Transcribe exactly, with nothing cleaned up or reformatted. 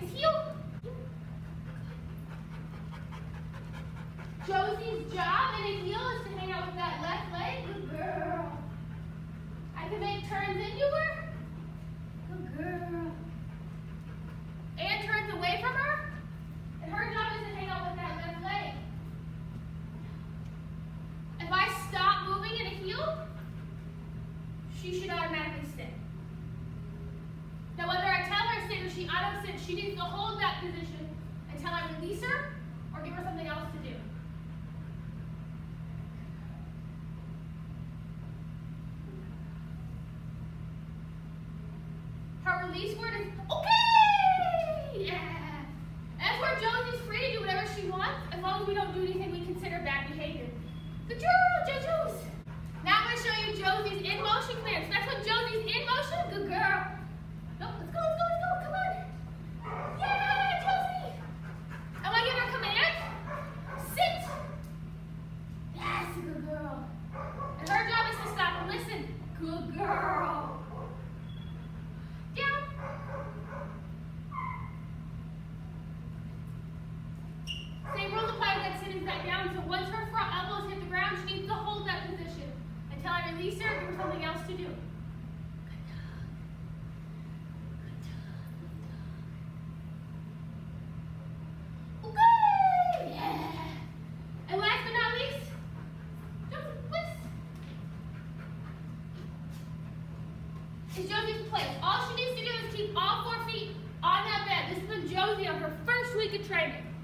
his heel. Josie's job in a heel is to hang out with that left leg. Good girl. I can make turns into her. Good girl. And turns away from her. And her job is to hang out with that left leg. If I stop moving in a heel, she should automatically sit. Now whether I tell her sit or she auto sits, she needs to hold that position until I release her or give her something else to do. Her release word is okay! Yeah! That's where Josie's free to do whatever she wants, as long as we don't do anything we consider bad behavior. Good girl, JoJo's! Now I'm going to show you Josie's in motion commands. That's when Josie's in motion. Good girl. Nope, let's go, let's go, let's go. Come on. Yeah, Josie! I want to give her a command. Sit. Yes, good girl. And her job is to stop and listen. Good girl. Down. Same rules apply with that sitting back down. So once her front elbows hit the ground, she needs to hold that position until I release her and give her something else to do. Okay, yeah. And last but not least, Josie, please. Is Josie's place. All she needs to do is keep all four feet on that bed. This is the Josie on her first week of training.